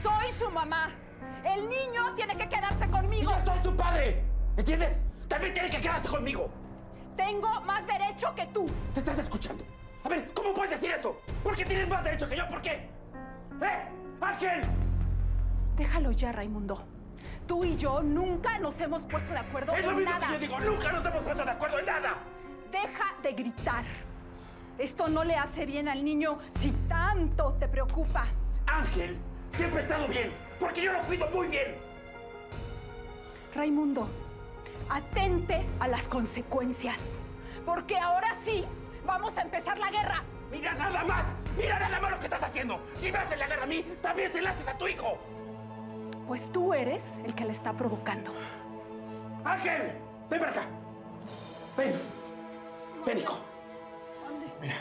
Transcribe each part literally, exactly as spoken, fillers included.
Soy su mamá. El niño tiene que quedarse conmigo. ¡Y yo soy su padre! ¿Entiendes? También tiene que quedarse conmigo. Tengo más derecho que tú. ¿Te estás escuchando? A ver, ¿cómo puedes decir eso? ¿Por qué tienes más derecho que yo? ¿Por qué? ¡Eh! ¡Ángel! Déjalo ya, Raimundo. Tú y yo nunca nos hemos puesto de acuerdo en nada. Es lo mismo que yo digo, nunca nos hemos puesto de acuerdo en nada. Deja de gritar. Esto no le hace bien al niño si tanto te preocupa. Ángel siempre ha estado bien, porque yo lo cuido muy bien. Raimundo, atente a las consecuencias, porque ahora sí vamos a empezar la guerra. Mira nada más, mira nada más lo que estás haciendo. Si me haces la guerra a mí, también se la haces a tu hijo. Pues tú eres el que le está provocando. ¡Ángel! ¡Ven para acá! ¡Ven! ¡Ven, hijo! ¿Dónde? Mira,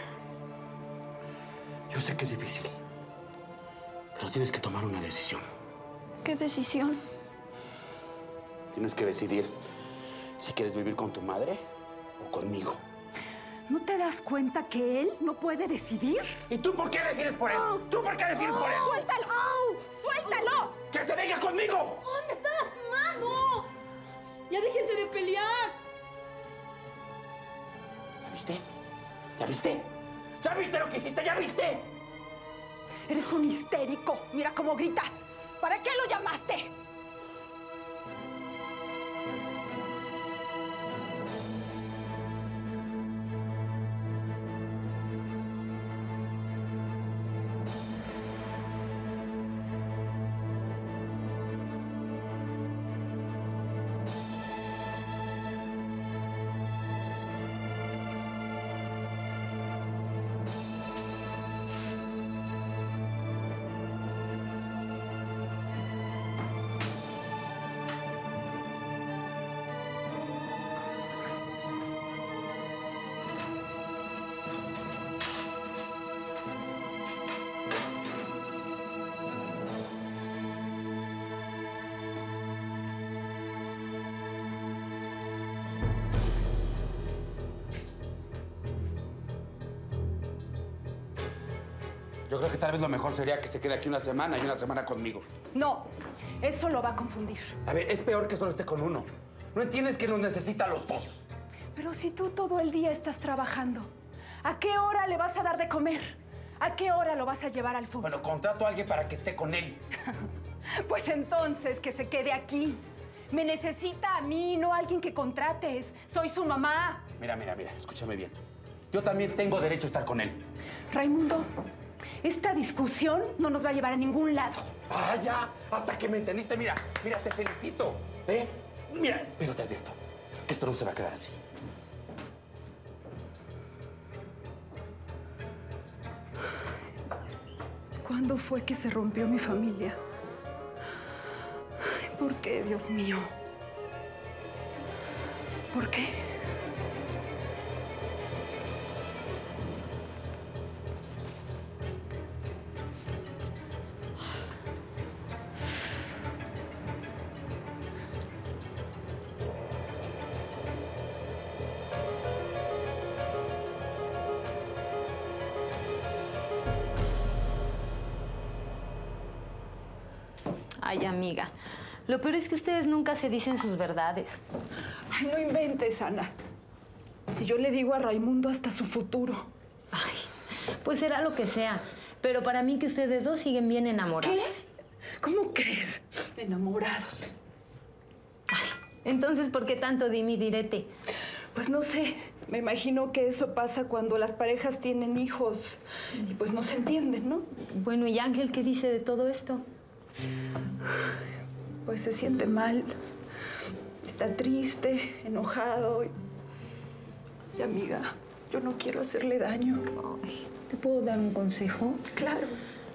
yo sé que es difícil, pero tienes que tomar una decisión. ¿Qué decisión? Tienes que decidir si quieres vivir con tu madre o conmigo. ¿No te das cuenta que él no puede decidir? ¿Y tú por qué decides por él? ¿Tú por qué decides por él? ¡Suéltalo! ¡Suéltalo! ¡Que se venga conmigo! ¡Ay, me está lastimando! ¡Ya déjense de pelear! ¿Ya viste? ¿Ya viste? ¿Ya viste lo que hiciste? ¿Ya viste? Eres un histérico. Mira cómo gritas. ¿Para qué lo llamaste? Yo creo que tal vez lo mejor sería que se quede aquí una semana y una semana conmigo. No, eso lo va a confundir. A ver, es peor que solo esté con uno. ¿No entiendes que nos necesita a los dos? Pero si tú todo el día estás trabajando, ¿a qué hora le vas a dar de comer? ¿A qué hora lo vas a llevar al fútbol? Bueno, contrato a alguien para que esté con él. Pues entonces que se quede aquí. Me necesita a mí, no a alguien que contrates. Soy su mamá. Mira, mira, mira, escúchame bien. Yo también tengo derecho a estar con él. Raimundo, esta discusión no nos va a llevar a ningún lado. ¡Ah, ya! Hasta que me entendiste. Mira, mira, te felicito. ¿Eh? Mira, pero te advierto que esto no se va a quedar así. ¿Cuándo fue que se rompió mi familia? ¿Por qué, Dios mío? ¿Por qué? Ay, amiga, lo peor es que ustedes nunca se dicen sus verdades. Ay, no inventes, Ana. Si yo le digo a Raimundo hasta su futuro. Ay, pues será lo que sea. Pero para mí que ustedes dos siguen bien enamorados. ¿Qué? ¿Cómo crees? Enamorados. Ay, entonces, ¿por qué tanto dime y direte? Pues no sé. Me imagino que eso pasa cuando las parejas tienen hijos y pues no se entienden, ¿no? Bueno, ¿y Ángel qué dice de todo esto? Pues se siente mal. Está triste, enojado. Y amiga, yo no quiero hacerle daño. Ay, ¿te puedo dar un consejo? Claro.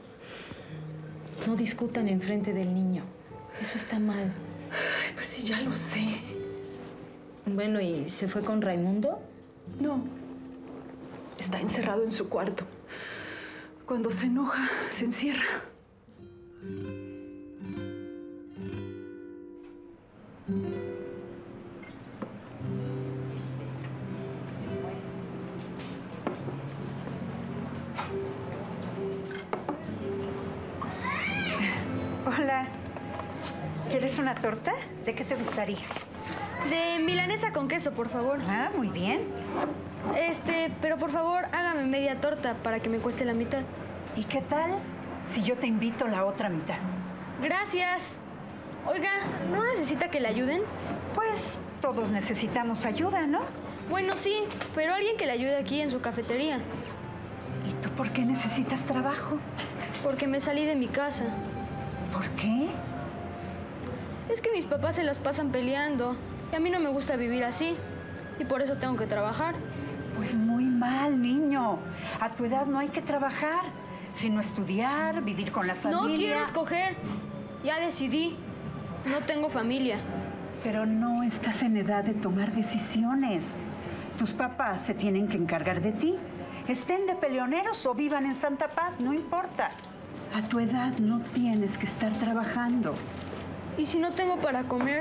No discutan enfrente del niño. Eso está mal. Ay, pues sí, ya lo sé. Bueno, ¿y se fue con Raimundo? No. Está encerrado en su cuarto. Cuando se enoja, se encierra. Hola. ¿Quieres una torta? ¿De qué te gustaría? De milanesa con queso, por favor. Ah, muy bien. Este, pero por favor, hágame media torta para que me cueste la mitad. ¿Y qué tal si yo te invito la otra mitad? Gracias. Oiga, ¿no necesita que le ayuden? Pues todos necesitamos ayuda, ¿no? Bueno, sí, pero alguien que le ayude aquí en su cafetería. ¿Y tú por qué necesitas trabajo? Porque me salí de mi casa. ¿Por qué? Es que mis papás se las pasan peleando y a mí no me gusta vivir así. Y por eso tengo que trabajar. Pues muy mal, niño. A tu edad no hay que trabajar, sino estudiar, vivir con la familia. No quiero escoger. Ya decidí. No tengo familia. Pero no estás en edad de tomar decisiones. Tus papás se tienen que encargar de ti. Estén de peleoneros o vivan en Santa Paz, no importa. A tu edad no tienes que estar trabajando. ¿Y si no tengo para comer?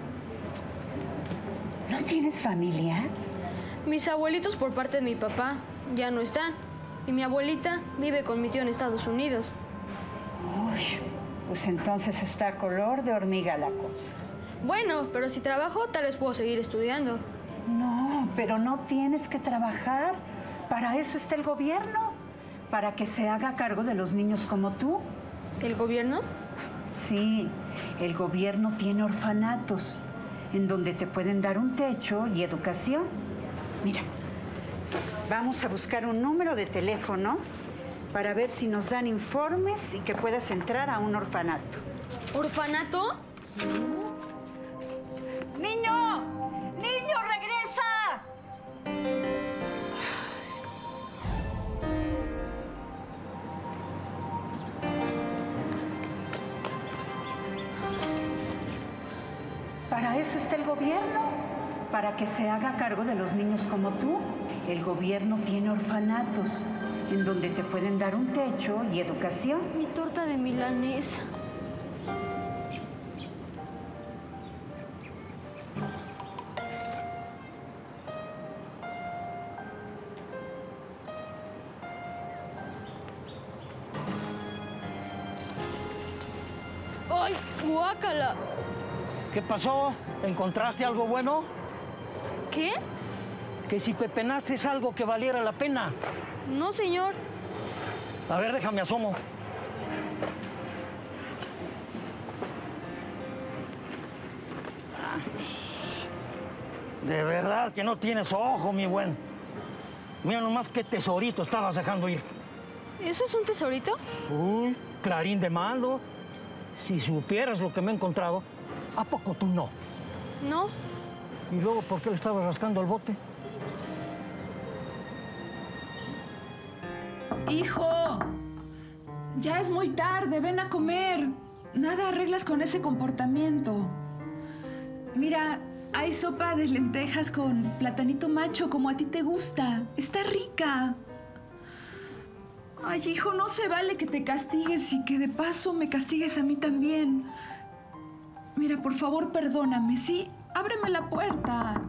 ¿No tienes familia? Mis abuelitos por parte de mi papá ya no están. Y mi abuelita vive con mi tío en Estados Unidos. Uy, pues entonces está a color de hormiga la cosa. Bueno, pero si trabajo, tal vez puedo seguir estudiando. No, pero no tienes que trabajar. Para eso está el gobierno. Para que se haga cargo de los niños como tú. ¿El gobierno? Sí, el gobierno tiene orfanatos en donde te pueden dar un techo y educación. Mira, vamos a buscar un número de teléfono para ver si nos dan informes y que puedas entrar a un orfanato. ¿Orfanato? ¡Niño! ¡Niño, regresa! Para eso está el gobierno, para que se haga cargo de los niños como tú. El gobierno tiene orfanatos en donde te pueden dar un techo y educación. Mi torta de milanesa. ¡Ay, guácala! ¿Qué pasó? ¿Encontraste algo bueno? ¿Qué? Que si pepenaste es algo que valiera la pena. No, señor. A ver, déjame asomo. De verdad que no tienes ojo, mi buen. Mira nomás qué tesorito estabas dejando ir. ¿Eso es un tesorito? Uy, clarín de malo. Si supieras lo que me he encontrado, ¿a poco tú no? No. ¿Y luego por qué le estabas rascando al bote? Hijo, ya es muy tarde, ven a comer. Nada arreglas con ese comportamiento. Mira, hay sopa de lentejas con platanito macho como a ti te gusta. Está rica. Ay, hijo, no se vale que te castigues y que de paso me castigues a mí también. Mira, por favor, perdóname, ¿sí? Ábreme la puerta.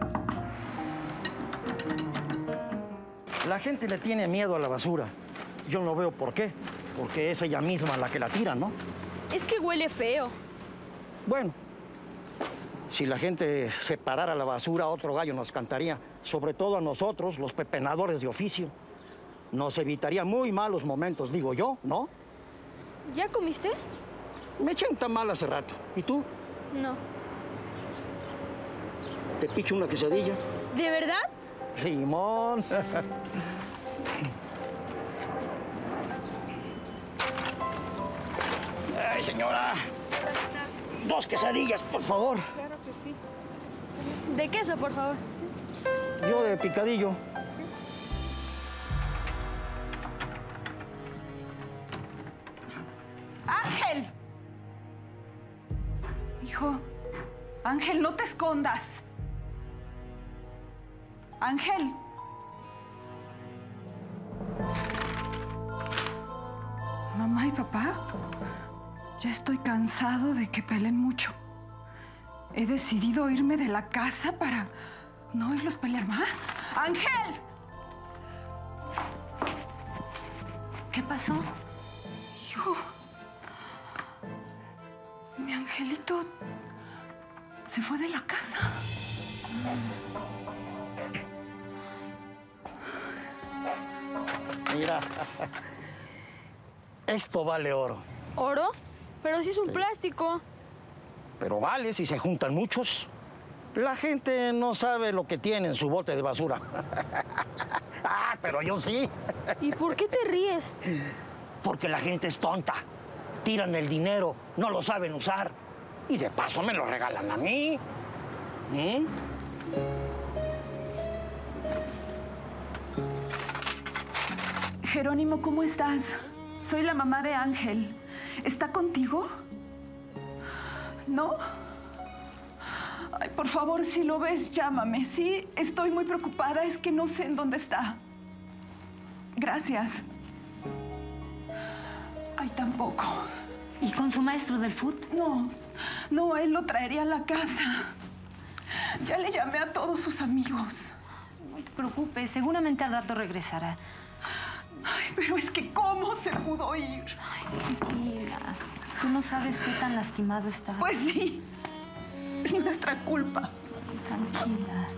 La gente le tiene miedo a la basura. Yo no veo por qué. Porque es ella misma la que la tira, ¿no? Es que huele feo. Bueno, si la gente separara la basura, otro gallo nos cantaría. Sobre todo a nosotros, los pepenadores de oficio. Nos evitaría muy malos momentos, digo yo, ¿no? ¿Ya comiste? Me eché un tamal hace rato. ¿Y tú? No. ¿Te picho una quesadilla? ¿De verdad? Simón. Ay, señora. Dos quesadillas, por favor. Claro que sí. De queso, por favor. Yo de picadillo. ¡Ángel! Hijo, Ángel, no te escondas. Ángel. Mamá y papá, ya estoy cansado de que peleen mucho. He decidido irme de la casa para no oírlos pelear más. ¡Ángel! ¿Qué pasó? Hijo. Angelito se fue de la casa. Mira, esto vale oro. ¿Oro? Pero si es un plástico. Pero vale si se juntan muchos. La gente no sabe lo que tiene en su bote de basura. Ah, pero yo sí. ¿Y por qué te ríes? Porque la gente es tonta. Tiran el dinero, no lo saben usar. Y de paso me lo regalan a mí. ¿Mm? Jerónimo, ¿cómo estás? Soy la mamá de Ángel. ¿Está contigo? ¿No? Ay, por favor, si lo ves, llámame. Sí, estoy muy preocupada. Es que no sé en dónde está. Gracias. Ay, tampoco. ¿Y con su maestro del fútbol? No, no, él lo traería a la casa. Ya le llamé a todos sus amigos. No te preocupes, seguramente al rato regresará. Ay, pero es que ¿cómo se pudo ir? Ay, tranquila. Tú no sabes qué tan lastimado está. Pues sí, es nuestra culpa. Tranquila.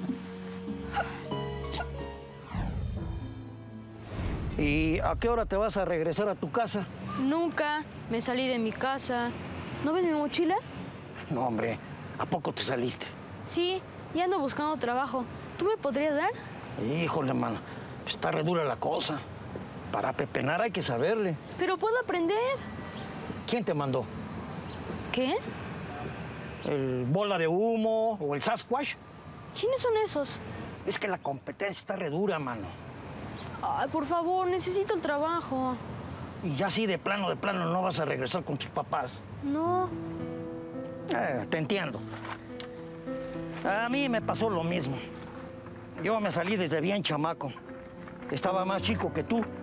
¿Y a qué hora te vas a regresar a tu casa? Nunca me salí de mi casa. ¿No ves mi mochila? No, hombre, ¿a poco te saliste? Sí, y ando buscando trabajo. ¿Tú me podrías dar? Híjole, mano, está re dura la cosa. Para pepenar hay que saberle. Pero puedo aprender. ¿Quién te mandó? ¿Qué? ¿El bola de humo o el Sasquatch? ¿Quiénes son esos? Es que la competencia está re dura, mano. Ay, por favor, necesito el trabajo. Y ya así de plano, de plano, no vas a regresar con tus papás. No. Eh, te entiendo. A mí me pasó lo mismo. Yo me salí desde bien chamaco. Estaba más chico que tú.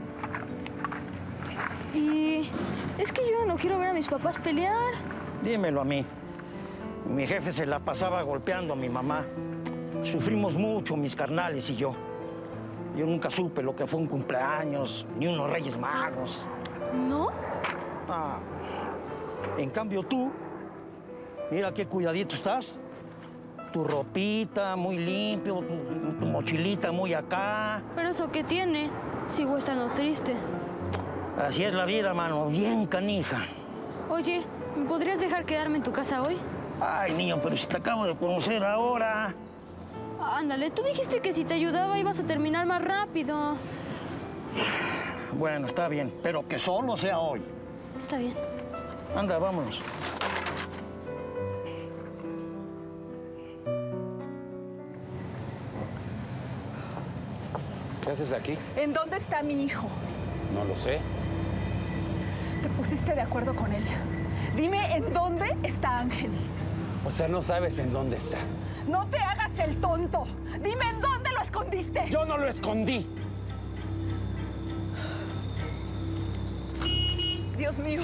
Y es que yo no quiero ver a mis papás pelear. Dímelo a mí. Mi jefe se la pasaba golpeando a mi mamá. Sufrimos mucho, mis carnales y yo. Yo nunca supe lo que fue un cumpleaños, ni unos Reyes Magos. ¿No? Ah. En cambio tú, mira qué cuidadito estás. Tu ropita muy limpio, tu, tu mochilita muy acá. ¿Pero eso qué tiene? Sigo estando triste. Así es la vida, mano, bien canija. Oye, ¿me podrías dejar quedarme en tu casa hoy? Ay, niño, pero si te acabo de conocer ahora. Ándale, tú dijiste que si te ayudaba ibas a terminar más rápido. Bueno, está bien, pero que solo sea hoy. Está bien. Anda, vámonos. ¿Qué haces aquí? ¿En dónde está mi hijo? No lo sé. ¿Te pusiste de acuerdo con él? Dime, ¿en dónde está Ángel? O sea, no sabes en dónde está. No te hagas el tonto. Dime, ¿en dónde lo escondiste? Yo no lo escondí. Dios mío.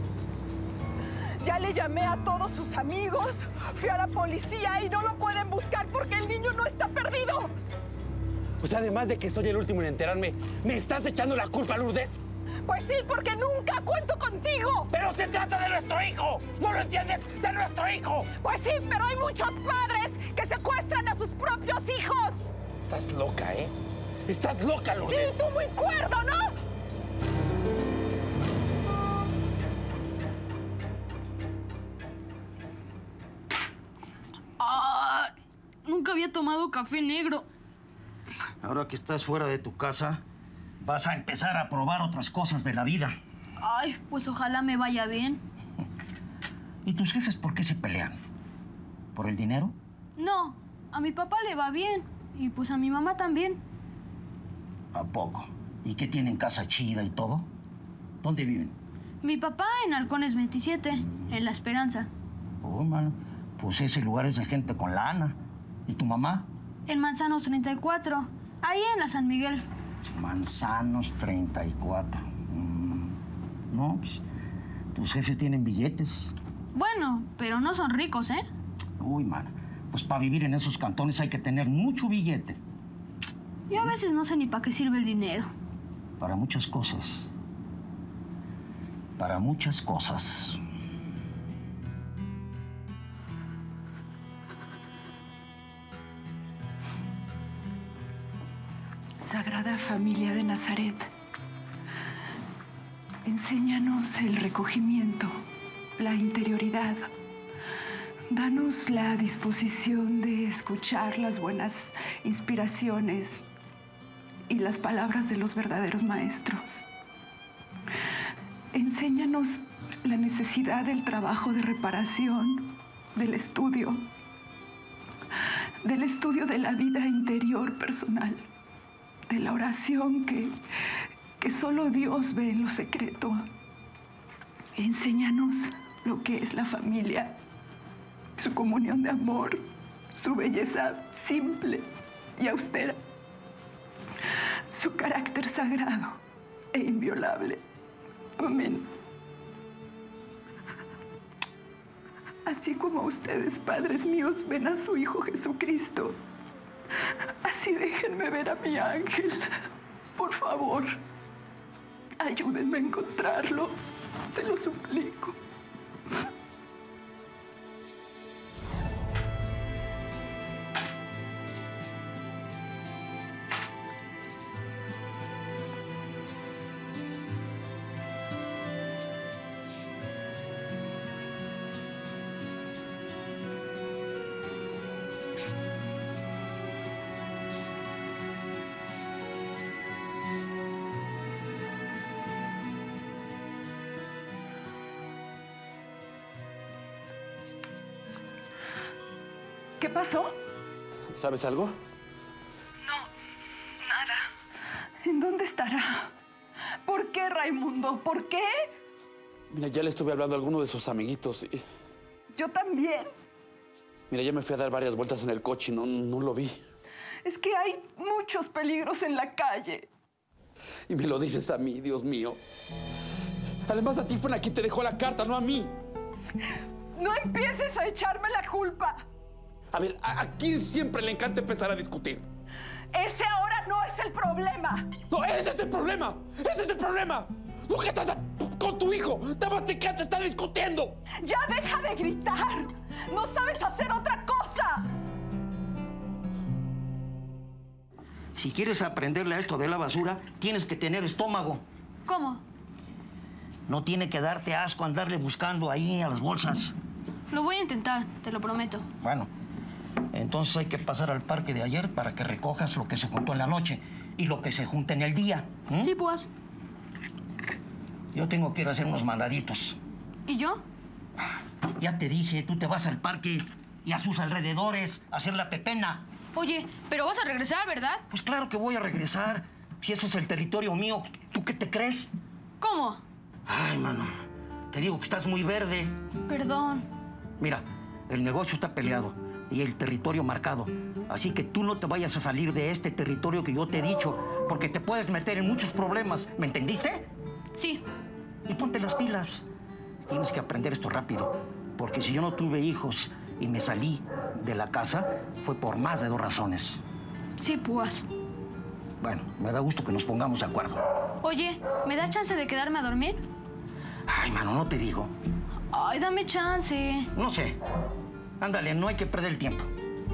Ya le llamé a todos sus amigos, fui a la policía y no lo pueden buscar porque el niño no está perdido. O sea, además de que soy el último en enterarme, ¿me estás echando la culpa, Lourdes? Pues sí, porque nunca cuento contigo. ¡Pero se trata de nuestro hijo! ¿No lo entiendes? ¡De nuestro hijo! Pues sí, pero hay muchos padres que secuestran a sus propios hijos. Estás loca, ¿eh? Estás loca, Sí, Lourdes. tú muy cuerdo, ¿no? Ah, nunca había tomado café negro. Ahora que estás fuera de tu casa, vas a empezar a probar otras cosas de la vida. Ay, pues ojalá me vaya bien. ¿Y tus jefes por qué se pelean? ¿Por el dinero? No, a mi papá le va bien. Y pues a mi mamá también. ¿A poco? ¿Y qué tienen casa chida y todo? ¿Dónde viven? Mi papá en Halcones veintisiete, en La Esperanza. Oh, mano, pues ese lugar es de gente con lana. ¿Y tu mamá? En Manzanos treinta y cuatro, ahí en la San Miguel. Manzanos treinta y cuatro. Mm, no, pues tus jefes tienen billetes. Bueno, pero no son ricos, ¿eh? Uy, mano, pues para vivir en esos cantones hay que tener mucho billete. Yo a veces no sé ni para qué sirve el dinero. Para muchas cosas. Para muchas cosas. Sagrada Familia de Nazaret, enséñanos el recogimiento, la interioridad. Danos la disposición de escuchar las buenas inspiraciones y las palabras de los verdaderos maestros. Enséñanos la necesidad del trabajo de reparación, del estudio, del estudio de la vida interior personal, de la oración que, que solo Dios ve en lo secreto. Enséñanos lo que es la familia, su comunión de amor, su belleza simple y austera, su carácter sagrado e inviolable. Amén. Así como ustedes, padres míos, ven a su Hijo Jesucristo, así déjenme ver a mi ángel. Por favor, ayúdenme a encontrarlo. Se lo suplico. ¿Qué pasó? ¿Sabes algo? No, nada. ¿En dónde estará? ¿Por qué, Raimundo? ¿Por qué? Mira, ya le estuve hablando a alguno de sus amiguitos y... Yo también. Mira, ya me fui a dar varias vueltas en el coche y no, no lo vi. Es que hay muchos peligros en la calle. Y me lo dices a mí, Dios mío. Además, a ti fue la que te dejó la carta, no a mí. No empieces a echarme la culpa. A ver, ¿a, a quién siempre le encanta empezar a discutir? Ese ahora no es el problema. No, ese es el problema. Ese es el problema. ¿No que estás a- con tu hijo? Nada más te encanta estar discutiendo. Ya deja de gritar. No sabes hacer otra cosa. Si quieres aprenderle a esto de la basura, tienes que tener estómago. ¿Cómo? No tiene que darte asco andarle buscando ahí a las bolsas. Lo voy a intentar, te lo prometo. Bueno, entonces hay que pasar al parque de ayer para que recojas lo que se juntó en la noche y lo que se junta en el día. ¿Mm? Sí, pues. Yo tengo que ir a hacer unos mandaditos. ¿Y yo? Ya te dije, tú te vas al parque y a sus alrededores a hacer la pepena. Oye, pero vas a regresar, ¿verdad? Pues claro que voy a regresar. Si ese es el territorio mío, ¿tú qué te crees? ¿Cómo? Ay, mano, te digo que estás muy verde. Perdón. Mira, el negocio está peleado y el territorio marcado. Así que tú no te vayas a salir de este territorio que yo te he dicho, porque te puedes meter en muchos problemas. ¿Me entendiste? Sí. Y ponte las pilas. Tienes que aprender esto rápido, porque si yo no tuve hijos y me salí de la casa, fue por más de dos razones. Sí, pues. Bueno, me da gusto que nos pongamos de acuerdo. Oye, ¿me das chance de quedarme a dormir? Ay, mano, no te digo. Ay, dame chance. No sé. Ándale, no hay que perder el tiempo.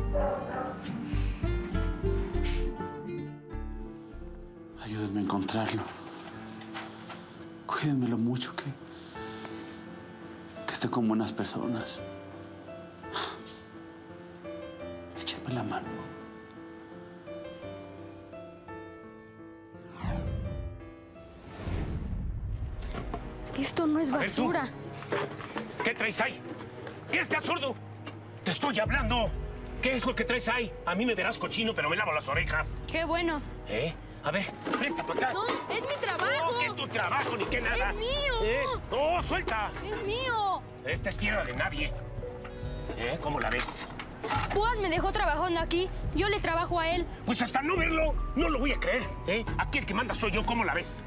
Ayúdenme a encontrarlo. Cuídenmelo mucho, que... que esté con buenas personas. Échenme la mano. Esto no es A ver, tú. basura. ¿Qué traes ahí? ¡Es que absurdo! ¡Te estoy hablando! ¿Qué es lo que traes ahí? A mí me verás cochino, pero me lavo las orejas. Qué bueno. ¿Eh? A ver, presta para acá. No, es mi trabajo. No, que tu trabajo ni que nada. Es mío. ¿Eh? No, suelta. Es mío. Esta es tierra de nadie. ¿Eh? ¿Cómo la ves? Púas me dejó trabajando aquí. Yo le trabajo a él. Pues hasta no verlo, no lo voy a creer. ¿Eh? Aquí el que manda soy yo. ¿Cómo la ves?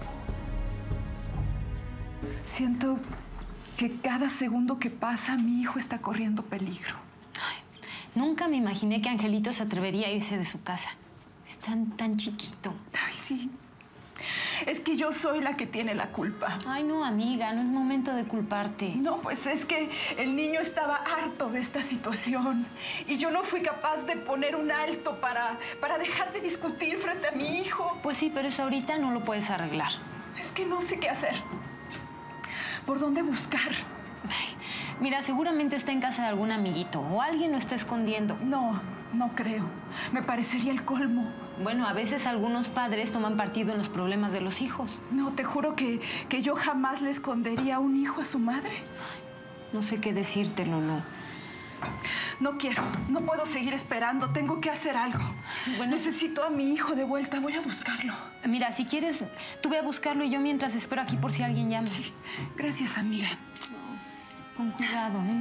Siento que cada segundo que pasa mi hijo está corriendo peligro. Nunca me imaginé que Angelito se atrevería a irse de su casa. Es tan, tan chiquito. Ay, sí. Es que yo soy la que tiene la culpa. Ay, no, amiga, no es momento de culparte. No, pues es que el niño estaba harto de esta situación y yo no fui capaz de poner un alto para, para dejar de discutir frente a mi hijo. Pues sí, pero eso ahorita no lo puedes arreglar. Es que no sé qué hacer. ¿Por dónde buscar? Ay, mira, seguramente está en casa de algún amiguito o alguien lo está escondiendo. No, no creo. Me parecería el colmo. Bueno, a veces algunos padres toman partido en los problemas de los hijos. No, te juro que, que yo jamás le escondería a un hijo a su madre. No sé qué decirte, Lulú. No quiero, no puedo seguir esperando. Tengo que hacer algo. Bueno, necesito a mi hijo de vuelta. Voy a buscarlo. Mira, si quieres, tú ve a buscarlo y yo mientras espero aquí por si alguien llama. Sí, gracias, amiga. Con cuidado, ¿eh?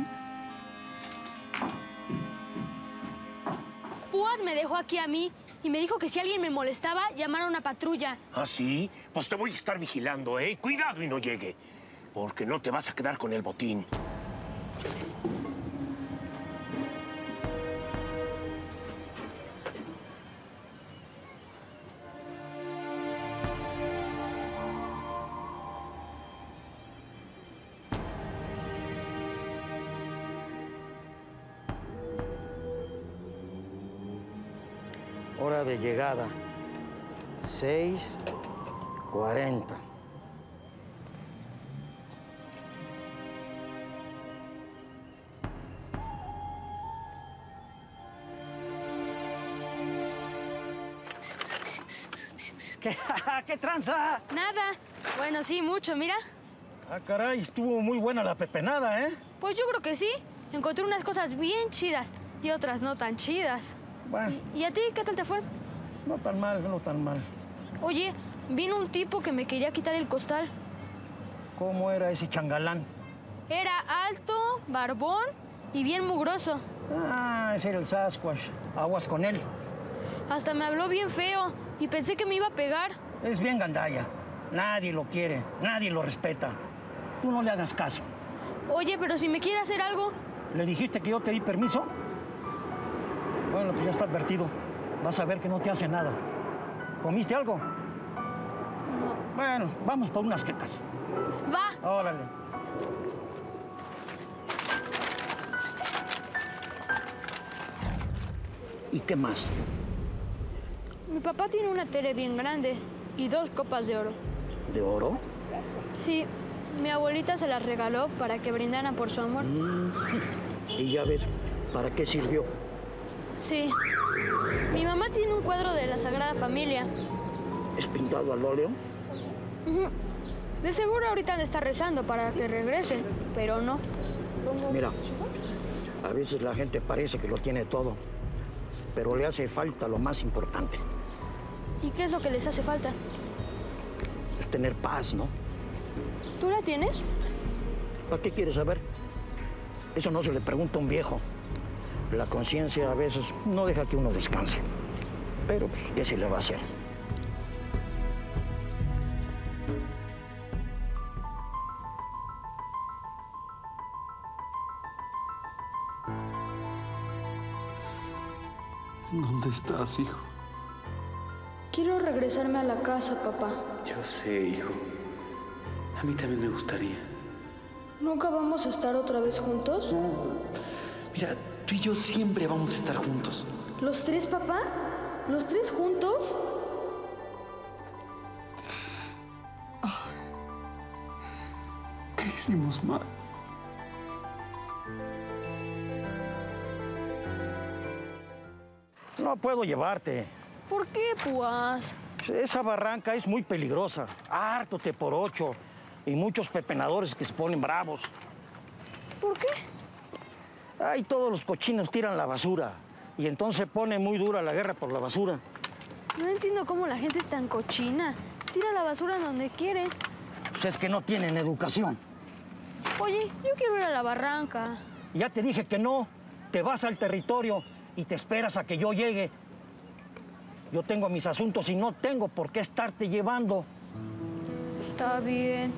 Púas me dejó aquí a mí y me dijo que si alguien me molestaba, llamara a una patrulla. ¿Ah, sí? Pues te voy a estar vigilando, ¿eh? Cuidado y no llegue, porque no te vas a quedar con el botín. Hora de llegada, seis cuarenta. ¿Qué, ¿Qué tranza? Nada. Bueno, sí, mucho, mira. Ah, caray, estuvo muy buena la pepenada, ¿eh? Pues yo creo que sí. Encontré unas cosas bien chidas y otras no tan chidas. Bueno, ¿Y, y a ti qué tal te fue? no tan mal, no tan mal. Oye, vino un tipo que me quería quitar el costal. ¿Cómo era ese changalán? Era alto, barbón y bien mugroso. Ah, ese era el Sasquatch. Aguas con él. Hasta me habló bien feo y pensé que me iba a pegar. Es bien gandalla. Nadie lo quiere, nadie lo respeta. Tú no le hagas caso. Oye, pero si me quiere hacer algo. ¿Le dijiste que yo te di permiso? Bueno, pues ya está advertido. Vas a ver que no te hace nada. ¿Comiste algo? No. Bueno, vamos por unas quecas. Va. Órale. ¿Y qué más? Mi papá tiene una tele bien grande y dos copas de oro. ¿De oro? Sí, mi abuelita se las regaló para que brindaran por su amor. Mm, y ya ves, ¿para qué sirvió? Sí. Mi mamá tiene un cuadro de la Sagrada Familia. ¿Es pintado al óleo? Ujú. De seguro ahorita han de estar rezando para que regresen, pero no. Mira, a veces la gente parece que lo tiene todo, pero le hace falta lo más importante. ¿Y qué es lo que les hace falta? Es tener paz, ¿no? ¿Tú la tienes? ¿Para qué quieres saber? Eso no se le pregunta a un viejo. La conciencia a veces no deja que uno descanse. Pero, pues, ¿qué se le va a hacer? ¿Dónde estás, hijo? Quiero regresarme a la casa, papá. Yo sé, hijo. A mí también me gustaría. ¿Nunca vamos a estar otra vez juntos? No. Mira, tú y yo siempre vamos a estar juntos. ¿Los tres, papá? ¿Los tres juntos? ¿Qué hicimos mal? No puedo llevarte. ¿Por qué, Púas? Esa barranca es muy peligrosa. Harto te por ocho. Y muchos pepenadores que se ponen bravos. ¿Por qué? Ay, todos los cochinos tiran la basura. Y entonces se pone muy dura la guerra por la basura. No entiendo cómo la gente es tan cochina. Tira la basura donde quiere. Pues es que no tienen educación. Oye, yo quiero ir a la barranca. Ya te dije que no. Te vas al territorio y te esperas a que yo llegue. Yo tengo mis asuntos y no tengo por qué estarte llevando. Está bien.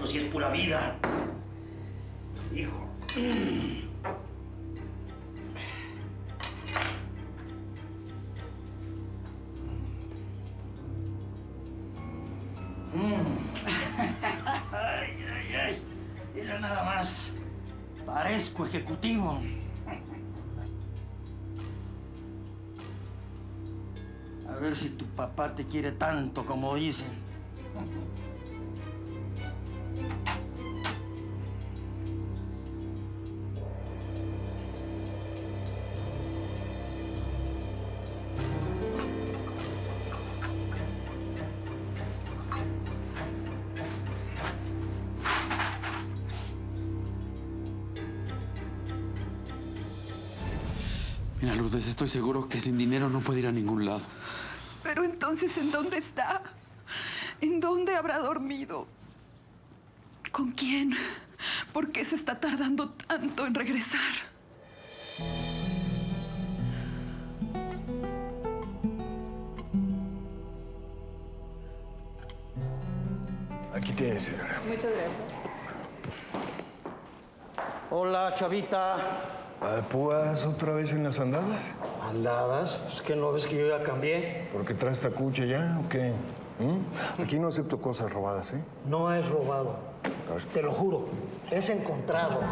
si es pura vida. Hijo. Ay, ay, ay. Mira nada más. Parezco ejecutivo. A ver si tu papá te quiere tanto como dicen. Mira, Lourdes, estoy seguro que sin dinero no puede ir a ningún lado. Pero entonces, ¿en dónde está? ¿En dónde habrá dormido? ¿Con quién? ¿Por qué se está tardando tanto en regresar? Aquí tiene, señora. Muchas gracias. Hola, chavita. Ah, ¿Púas otra vez en las andadas? ¿Andadas? ¿Es que no ves que yo ya cambié? ¿Por qué traes tacuche ya o qué? ¿Mm? Aquí no acepto cosas robadas, ¿eh? No es robado. Te lo juro. Es encontrado.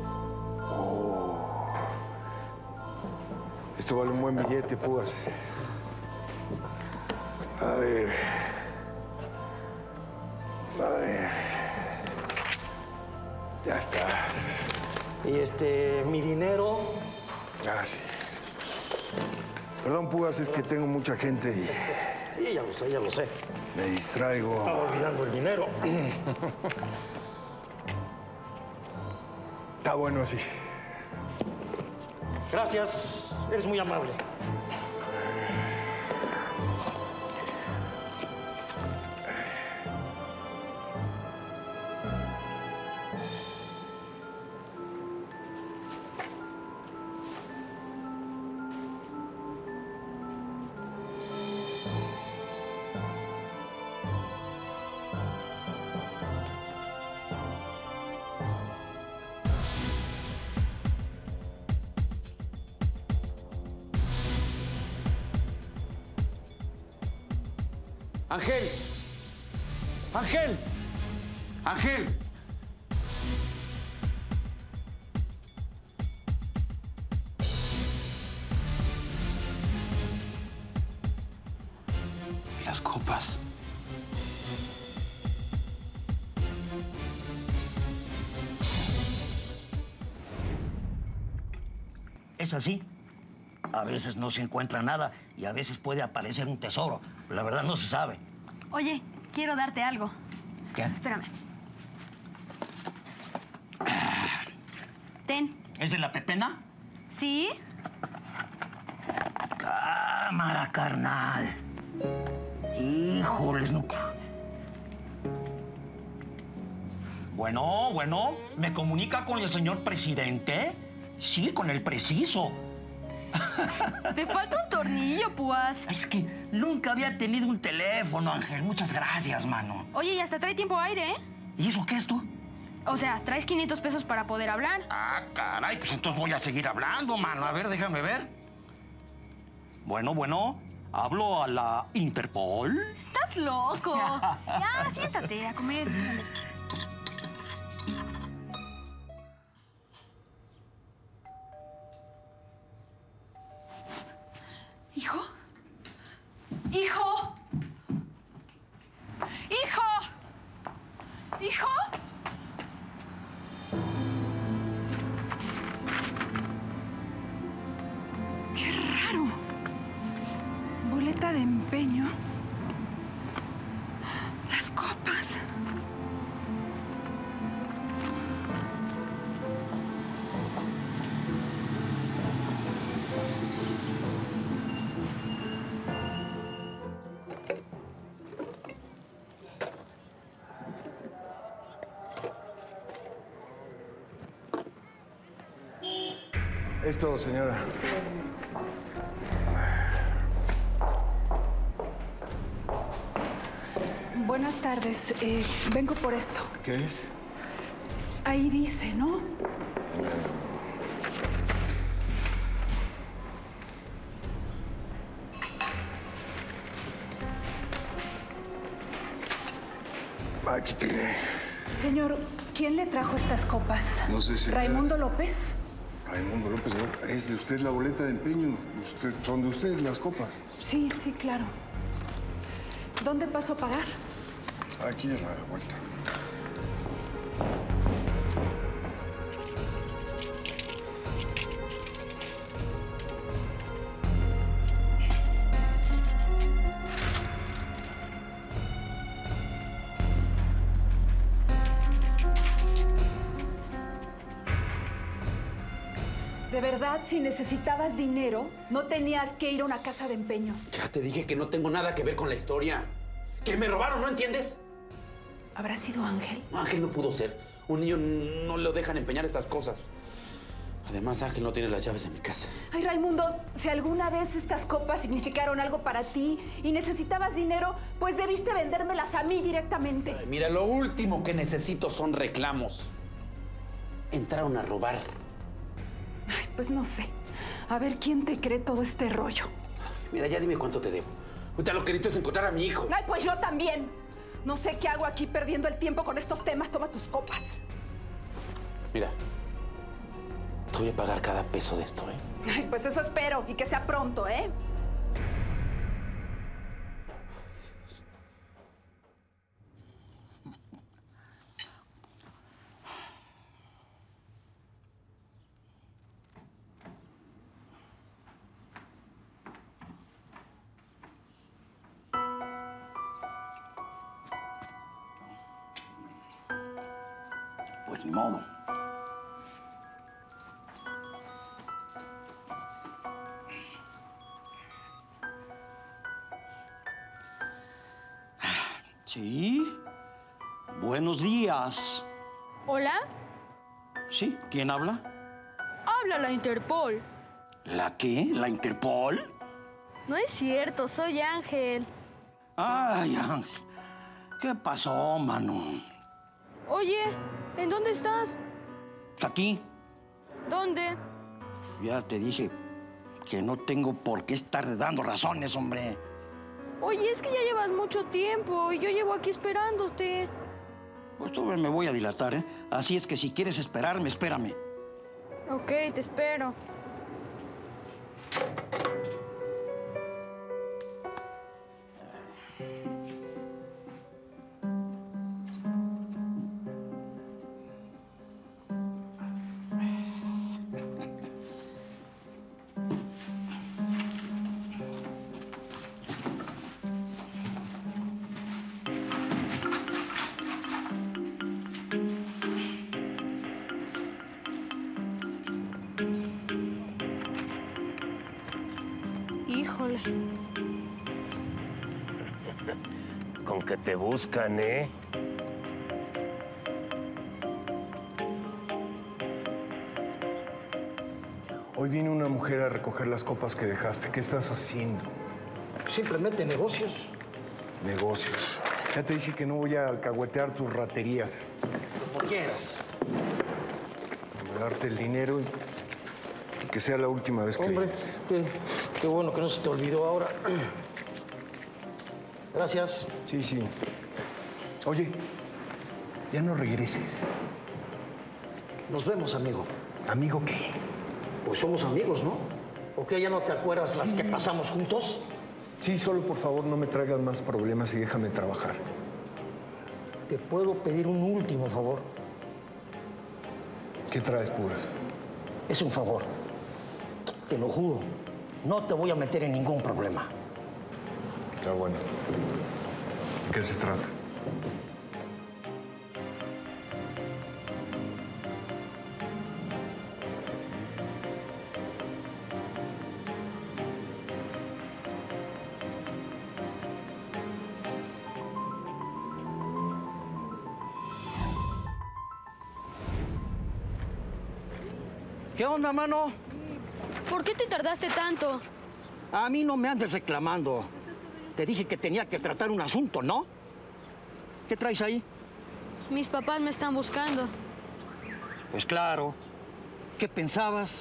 Oh. Esto vale un buen billete, Púas. A ver. A ver. Ya está. Y este, mi dinero. Ah, sí. Perdón, Púas, es que tengo mucha gente y Sí, ya lo sé, ya lo sé. me distraigo. Estaba olvidando el dinero. Está bueno así. Gracias, eres muy amable. ¡Ángel! ¡Ángel! ¡Ángel! Las copas. Es así. A veces no se encuentra nada y a veces puede aparecer un tesoro. La verdad no se sabe. Oye, quiero darte algo. ¿Qué? Espérame. Ten. ¿Es de la pepena? ¿Sí? Cámara, carnal. Híjoles, no. Bueno, bueno, ¿me comunica con el señor presidente? Sí, con el preciso. Te falta un tornillo, Púas. Es que nunca había tenido un teléfono, Ángel. Muchas gracias, mano. Oye, y hasta trae tiempo aire, ¿eh? ¿Y eso qué es tú? O sea, traes quinientos pesos para poder hablar. Ah, caray, pues entonces voy a seguir hablando, mano. A ver, déjame ver. Bueno, bueno, hablo a la Interpol. Estás loco. Ya, siéntate a comer. ¿Hijo? ¿Hijo? ¿Hijo? ¿Hijo? Qué raro. Boleta de empeño. Las copas. Es todo, señora. Buenas tardes. Eh, vengo por esto. ¿Qué es? Ahí dice, ¿no? Aquí tiene. Señor, ¿quién le trajo estas copas? No sé si... ¿Raimundo López? Raimundo López, ¿no? Es de usted la boleta de empeño. Usted, son de usted las copas. Sí, sí, claro. ¿Dónde paso a pagar? Aquí a la vuelta. De verdad, si necesitabas dinero, no tenías que ir a una casa de empeño. Ya te dije que no tengo nada que ver con la historia. Que me robaron, ¿no entiendes? ¿Habrá sido Ángel? No, Ángel no pudo ser. Un niño no lo dejan empeñar estas cosas. Además, Ángel no tiene las llaves de mi casa. Ay, Raimundo, si alguna vez estas copas significaron algo para ti y necesitabas dinero, pues debiste vendérmelas a mí directamente. Ay, mira, lo último que necesito son reclamos. Entraron a robar. Ay, pues no sé. A ver quién te cree todo este rollo. Mira, ya dime cuánto te debo. Ahorita lo que necesito es encontrar a mi hijo. Ay, pues yo también. No sé qué hago aquí perdiendo el tiempo con estos temas. Toma tus copas. Mira, te voy a pagar cada peso de esto, ¿eh? Ay, pues eso espero. Y que sea pronto, ¿eh? Pues ni modo. Sí. Buenos días. ¿Hola? ¿Sí? ¿Quién habla? Habla la Interpol. ¿La qué? ¿La Interpol? No es cierto, soy Ángel. Ay, Ángel. ¿Qué pasó, mano? Oye, ¿en dónde estás? Aquí. ¿Dónde? Ya te dije que no tengo por qué estar dando razones, hombre. Oye, es que ya llevas mucho tiempo y yo llevo aquí esperándote. Pues tú me voy a dilatar, ¿eh? Así es que si quieres esperarme, espérame. Ok, te espero. Híjole. Con que te buscan, ¿eh? Hoy viene una mujer a recoger las copas que dejaste. ¿Qué estás haciendo? Simplemente negocios. Negocios. Ya te dije que no voy a alcahuetear tus raterías. Como quieras. Voy a darte el dinero y que sea la última vez que Hombre, vienes. qué, qué bueno que no se te olvidó ahora. Gracias. Sí, sí. Oye, ya no regreses. Nos vemos, amigo. ¿Amigo qué? Pues somos amigos, ¿no? ¿O qué, ya no te acuerdas las que pasamos juntos? Sí, solo por favor no me traigas más problemas y déjame trabajar. ¿Te puedo pedir un último favor? ¿Qué traes, Pugas? Es un favor. Te lo juro. No te voy a meter en ningún problema. Está bueno. ¿De qué se trata? ¿Qué onda, mano? ¿Por qué te tardaste tanto? A mí no me andes reclamando. Te dije que tenía que tratar un asunto, ¿no? ¿Qué traes ahí? Mis papás me están buscando. Pues claro. ¿Qué pensabas?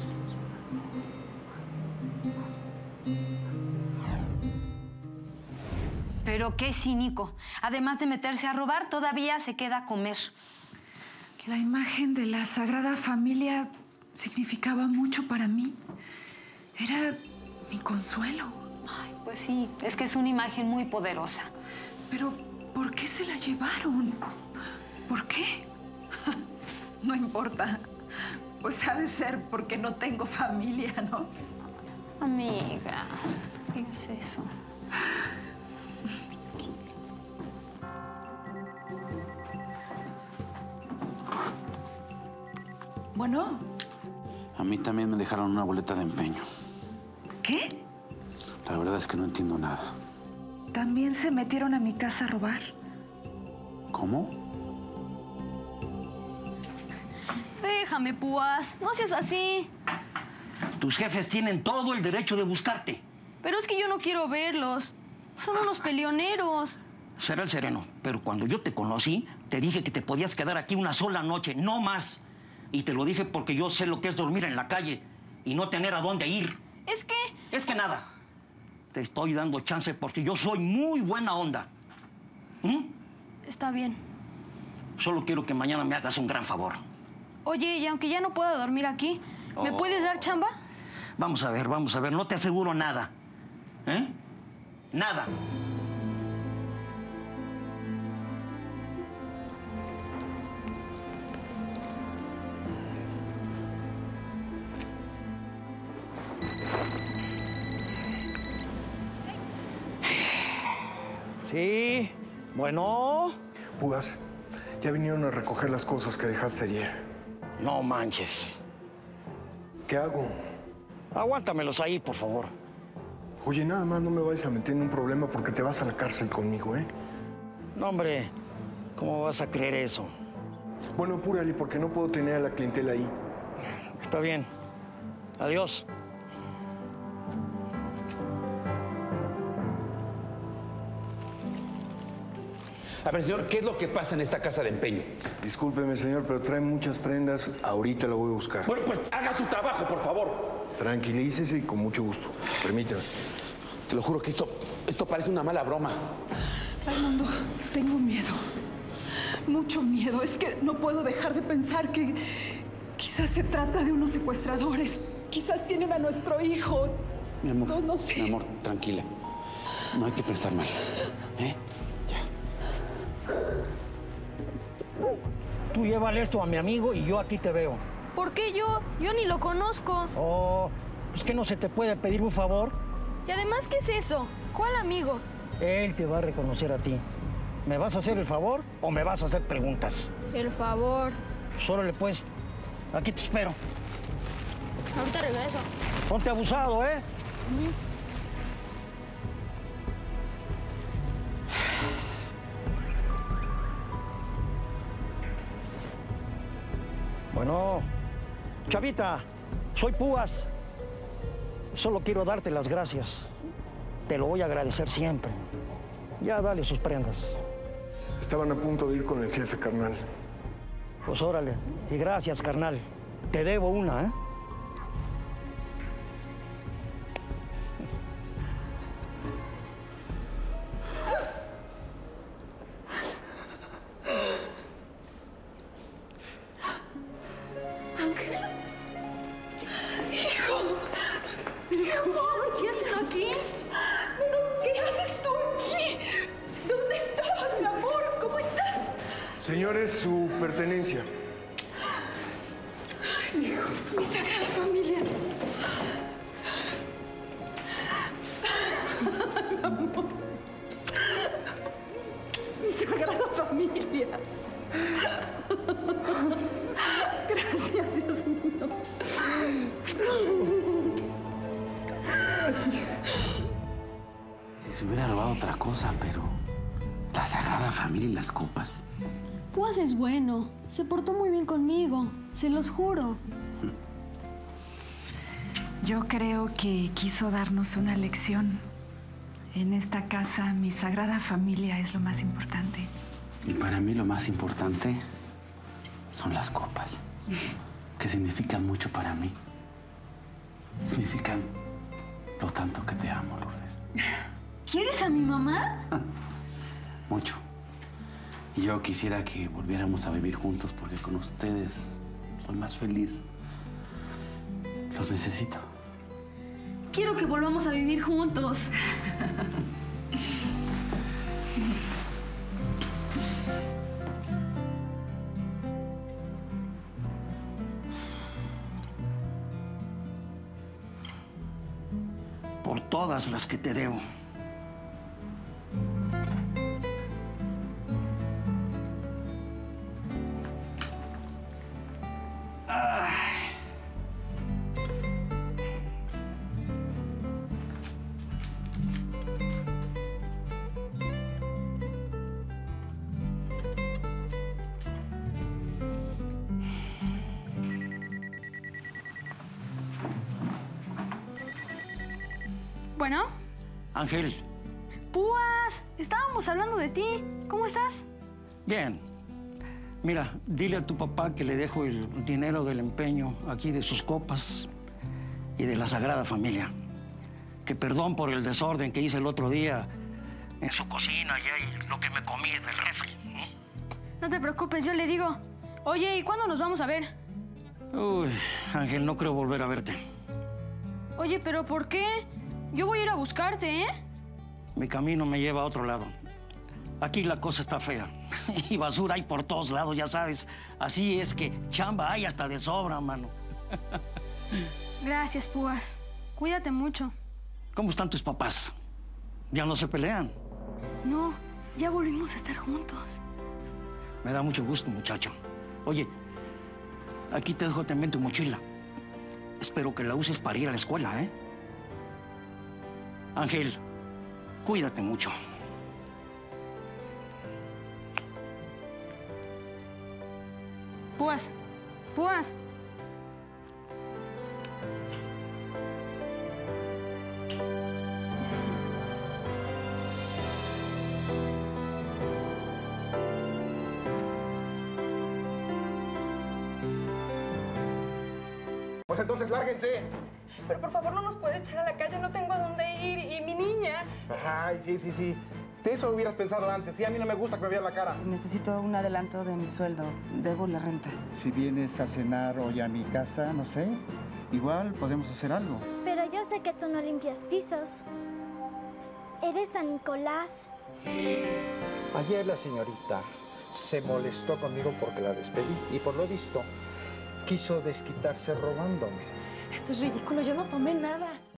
Pero qué cínico. Además de meterse a robar, todavía se queda a comer. La imagen de la Sagrada Familia significaba mucho para mí. Era mi consuelo. Ay, pues sí, es que es una imagen muy poderosa. Pero, ¿por qué se la llevaron? ¿Por qué? No importa. Pues ha de ser porque no tengo familia, ¿no? Amiga, ¿qué es eso? Bueno. A mí también me dejaron una boleta de empeño. ¿Qué? La verdad es que no entiendo nada. ¿También se metieron a mi casa a robar? ¿Cómo? Déjame, Púas. No seas así. Tus jefes tienen todo el derecho de buscarte. Pero es que yo no quiero verlos. Son unos peleoneros. Será el sereno, pero cuando yo te conocí, te dije que te podías quedar aquí una sola noche, no más. Y te lo dije porque yo sé lo que es dormir en la calle y no tener a dónde ir. Es que... Es que nada. Te estoy dando chance porque yo soy muy buena onda. ¿Mm? Está bien. Solo quiero que mañana me hagas un gran favor. Oye, y aunque ya no pueda dormir aquí, ¿me Oh. puedes dar chamba? Vamos a ver, vamos a ver. No te aseguro nada. ¿Eh? Nada. Sí, bueno. Púas, ya vinieron a recoger las cosas que dejaste ayer. No manches. ¿Qué hago? Aguántamelos ahí, por favor. Oye, nada más no me vayas a meter en un problema porque te vas a la cárcel conmigo, ¿eh? No, hombre, ¿cómo vas a creer eso? Bueno, apúrale porque no puedo tener a la clientela ahí. Está bien. Adiós. A ver, señor, ¿qué es lo que pasa en esta casa de empeño? Discúlpeme, señor, pero trae muchas prendas. Ahorita la voy a buscar. Bueno, pues haga su trabajo, por favor. Tranquilícese y con mucho gusto. Permítame. Te lo juro que esto, esto parece una mala broma. Raimundo, tengo miedo. Mucho miedo. Es que no puedo dejar de pensar que quizás se trata de unos secuestradores. Quizás tienen a nuestro hijo. Mi amor, No, no sé. mi amor, tranquila. No hay que pensar mal, ¿eh? Tú llévale esto a mi amigo y yo a ti te veo. ¿Por qué yo? Yo ni lo conozco. Oh, ¿es que no se te puede pedir un favor? Y además, ¿qué es eso? ¿Cuál amigo? Él te va a reconocer a ti. ¿Me vas a hacer el favor o me vas a hacer preguntas? El favor. Sórale, pues. Aquí te espero. Ahorita regreso. Ponte abusado, ¿eh? Bueno, Chavita, soy Púas. Solo quiero darte las gracias. Te lo voy a agradecer siempre. Ya dale sus prendas. Estaban a punto de ir con el jefe, carnal. Pues órale. Y gracias, carnal. Te debo una, ¿eh? ¿Qué haces aquí? ¿Pero qué haces tú aquí? ¿Dónde estabas, mi amor? ¿Cómo estás? Señores, su pertenencia. Ay, mi, mi sagrada familia. Ay, amor. Mi sagrada familia. Gracias, Dios mío. Si se hubiera robado otra cosa, pero... La Sagrada Familia y las copas. Púas es bueno. Se portó muy bien conmigo. Se los juro. Yo creo que quiso darnos una lección. En esta casa, mi sagrada familia es lo más importante. Y para mí lo más importante son las copas, que significan mucho para mí. Significan lo tanto que te amo, Lourdes. ¿Quieres a mi mamá? Mucho. Y yo quisiera que volviéramos a vivir juntos porque con ustedes soy más feliz. Los necesito. Quiero que volvamos a vivir juntos. Por todas las que te debo. Bueno. Ángel. Púas, estábamos hablando de ti. ¿Cómo estás? Bien. Mira, dile a tu papá que le dejo el dinero del empeño aquí de sus copas y de la Sagrada Familia. Que perdón por el desorden que hice el otro día en su cocina y ahí lo que me comí del refri. No te preocupes, yo le digo. Oye, ¿y cuándo nos vamos a ver? Uy, Ángel, no creo volver a verte. Oye, ¿pero por qué? Yo voy a ir a buscarte, ¿eh? Mi camino me lleva a otro lado. Aquí la cosa está fea. Y basura hay por todos lados, ya sabes. Así es que chamba hay hasta de sobra, mano. Gracias, Púas. Cuídate mucho. ¿Cómo están tus papás? ¿Ya no se pelean? No, ya volvimos a estar juntos. Me da mucho gusto, muchacho. Oye, aquí te dejo también tu mochila. Espero que la uses para ir a la escuela, ¿eh? Ángel, cuídate mucho. Púas, Púas. Pues entonces lárguense. Pero por favor no nos puede echar a la calle, no tengo a dónde ir. Y mi niña. Ay, sí, sí, sí. De eso hubieras pensado antes. Sí, a mí no me gusta que me vean la cara. Necesito un adelanto de mi sueldo. Debo la renta. Si vienes a cenar hoy a mi casa, no sé, igual podemos hacer algo. Pero yo sé que tú no limpias pisos. Eres San Nicolás. Ayer la señorita se molestó conmigo porque la despedí y por lo visto quiso desquitarse robándome. Esto es ridículo, yo no tomé nada.